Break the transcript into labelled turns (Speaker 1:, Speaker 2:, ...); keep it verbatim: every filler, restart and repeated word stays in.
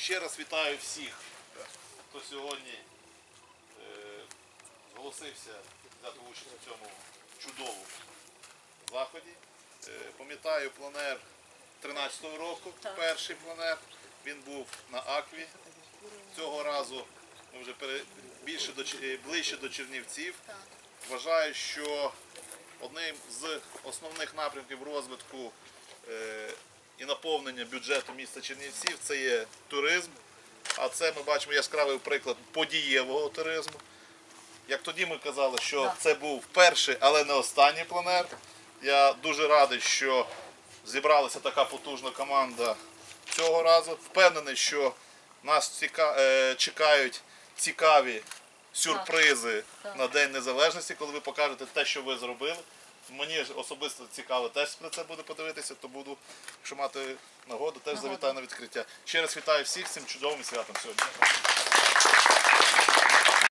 Speaker 1: Ще раз вітаю всіх, хто сьогодні е, зголосився взяти участь у цьому чудовому заході. Е, пам'ятаю пленер тринадцятого року, перший пленер, він був на Акві. Цього разу ми вже пере, більше до, ближче до Чернівців. Вважаю, що одним з основних напрямків розвитку е, і наповнення бюджету міста Чернівців це є туризм. А це ми бачимо яскравий приклад подієвого туризму. Як тоді ми казали, що це був перший, але не останній пленер. Я дуже радий, що зібралася така потужна команда цього разу. Впевнений, що нас ціка... чекають цікаві сюрпризи на День Незалежності, коли ви покажете те, що ви зробили. Мені особисто цікаво теж про це буде подивитися, то буду, якщо мати нагоду, теж завітаю на відкриття. Ще раз вітаю всіх з цим чудовим святом сьогодні.